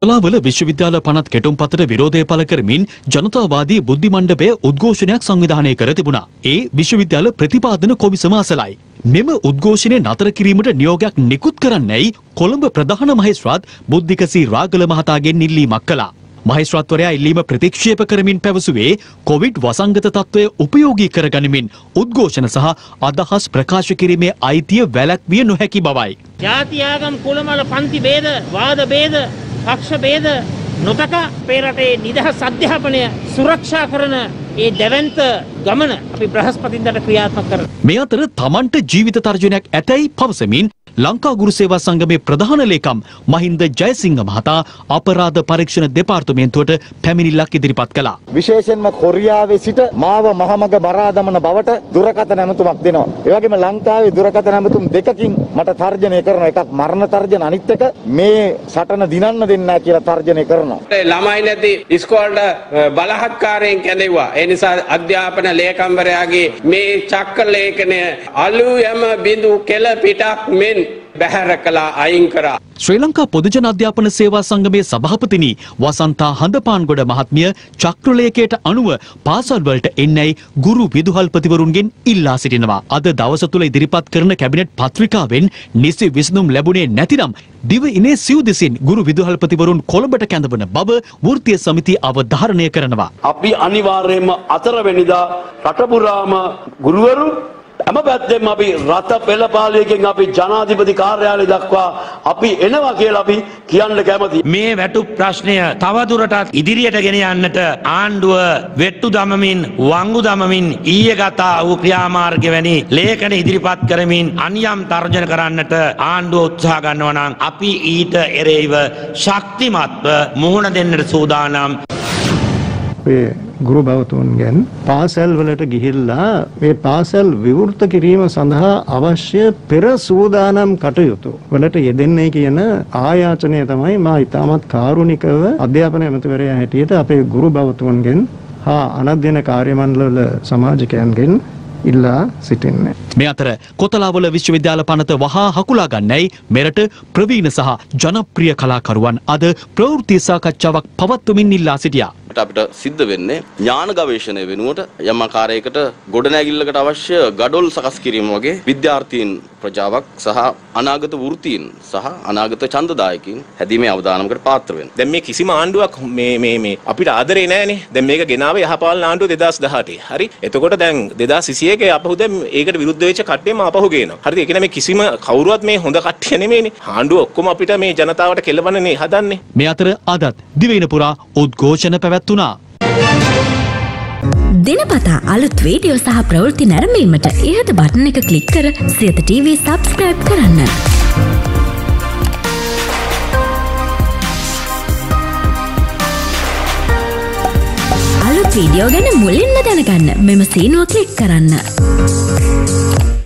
කොළඹ විශ්වවිද්‍යාල පනත් කෙටුම්පතට විරෝධය පළ කරමින් ජනතාවාදී බුද්ධි මණ්ඩපය උද්ඝෝෂණයක් සංවිධානය කර තිබුණා. ඒ විශ්වවිද්‍යාල ප්‍රතිපාදන කොමිසම අසලයි. මෙම උද්ඝෝෂණය නතර කිරීමට නියෝගයක් නිකුත් කරන්නයි කොළඹ ප්‍රධාන මහේස්ත්‍රාත් බුද්ධික සී රාගල මහතාගෙන් ඉල්ලීමක් කළා. මහේස්ත්‍රාත්වරයා ඉල්ලීම ප්‍රතික්ෂේප කරමින් පැවසුවේ කොවිඩ් වසංගත තත්ත්වය උපයෝගී කරගනිමින් උද්ඝෝෂණ සහ අදහස් ප්‍රකාශ කිරීමේ අයිතිය වැළැක්විය නොහැකි බවයි. ජාති ආගම් කුලමල පන්ති ભેද වාද ભેද පක්ෂ ભેද නොතක අපේ රටේ නිදහස් අධ්‍යාපනය සුරක්ෂා කරන ඒ දැවැන්ත ගමන අපි බ්‍රහස්පතින්දාට ක්‍රියාත්මක කරනවා. මේ අතර තමන්ට ජීවිත තර්ජනයක් ඇතැයි පවසමින් ලංකා ගුරු සේවා සංගමේ ප්‍රධාන ලේකම් මහින්ද ජයසිංහ මහතා අපරාධ පරීක්ෂණ දෙපාර්තමේන්තුවට පැමිණිල්ලක් ඉදිරිපත් කළා. විශේෂයෙන්ම කොරියාවේ සිට මාව මහමග මරා දමන බවට දුරකථන ඇමතුමක් දෙනවා. ඒ වගේම ලංකාවේ දුරකථන ඇමතුම් දෙකකින් මට තර්ජනය කරනවා. එකක් මරණ තර්ජන, අනිත් එක මේ සටන දිනන්න දෙන්නේ නැහැ කියලා තර්ජනය කරනවා. ළමයි නැති ඉස්කෝලේට බලහත්කාරයෙන් කැඳෙව්වා. ඒ නිසා අධ්‍යාපන ලේකම්වරයාගේ මේ චක්‍ර ලේඛනය අලු යම බිඳු කෙල පිටක් මෙන් බැහැර කළා, අයින් කරා. ශ්‍රී ලංකා පොදුජන අධ්‍යාපන සේවා සංගමේ සභාපතිනි වසන්තා හඳපාන්ගොඩ මහත්මිය චක්‍රලේඛයට අනුව පාසල් වලට එන්නයි ගුරු විදුහල්පතිවරුන්ගෙන් ඉල්ලා සිටිනවා. අද දවස තුල ඉදිරිපත් කරන කැබිනට් පත්‍රිකාවෙන් නිසි විසඳුම් ලැබුණේ නැතිනම් දිවයිනේ සිව් දෙසින් ගුරු විදුහල්පතිවරුන් කොළඹට කැඳවන බව වෘත්තීය සමිතිය අවධාරණය කරනවා. අපි අනිවාර්යයෙන්ම 4 වෙනිදා රට පුරාම ගුරුවරු හැම පැත්තෙම අපි රට පෙළපාලියකින් අපි ජනාධිපති කාර්යාලය දක්වා අපි එනවා කියලා අපි කියන්න කැමතියි. මේ වැටුප් ප්‍රශ්නය තවදුරටත් ඉදිරියට ගෙන යන්නට ආණ්ඩුව වෙට්ටු දමමින් වංගු දමමින් ඊයේ ගතා වූ ක්‍රියාමාර්ග වැනි ලේඛන ඉදිරිපත් කරමින් අනියම් තර්ජන කරන්නට ආණ්ඩුව උත්සාහ ගන්නවා නම් අපි ඊට එරෙහිව ශක්තිමත්ව මුහුණ දෙන්නට සූදානම්. ගුරු භවතුන්ගෙන් පාසල් වලට ගිහිල්ලා මේ පාසල් විවෘත කිරීම සඳහා අවශ්‍ය පෙර සූදානම් කටයුතු වලට යෙදෙන්නේ කියන ආයාචනය තමයි මා ඉතාමත් කාරුණිකව අධ්‍යාපන ඇමතිවරයා හැටියට අපේ ගුරු භවතුන්ගෙන් හා අනධ්‍යයන කාර්ය මණ්ඩලවල සමාජිකයන්ගෙන් ඉල්ලා සිටින්නේ. මේ අතර කොතලාවල විශ්වවිද්‍යාල පනත වහා හකුලා ගන්නයි මෙරට ප්‍රවීණ සහ ජනප්‍රිය කලාකරුවන් අද ප්‍රවෘත්ති සාකච්ඡාවක් පවත්වමින් ඉල්ලා සිටියා. අපිට සිද්ධ වෙන්නේ ඥාන ගවේෂණය වෙනුවට යම් ආකාරයකට ගොඩනැගිල්ලකට අවශ්‍ය ගඩොල් සකස් කිරීම වගේ විද්‍යාර්ථීන් ප්‍රජාවක් සහ අනාගත වෘත්තීන් සහ අනාගත ඡන්දදායකින් හැදීමේ අවදානමකට පාත්‍ර වෙනවා. දැන් මේ කිසිම ආණ්ඩුවක් මේ අපිට ආදරේ නැහැනේ. දැන් මේක ගෙනාවේ යහපාලන ආණ්ඩුව 2018. හරි. එතකොට දැන් 2021 අපහු දැන් ඒකට විරුද්ධ වෙච්ච කට්ටියම අපහු ගේනවා. හරිද? ඒ කියන්නේ මේ කිසිම කවුරුවත් මේ හොඳ කට්ටිය නෙමෙයිනේ. ආණ්ඩුව ඔක්කොම අපිට මේ ජනතාවට කෙලවන්නේ හදන්නේ. මේ අතර අදත් දිවයින පුරා උද්ඝෝෂණ පැවැත්වුණා. දිනපතා අලුත් වීඩියෝ සහ ප්‍රවෘත්ති නැරඹීමට ඉහත බටන් එක ක්ලික් කර සියත TV subscribe කරන්න. අලුත් වීඩියෝ ගැන මුලින්ම දැනගන්න මෙම සීනුව ක්ලික් කරන්න.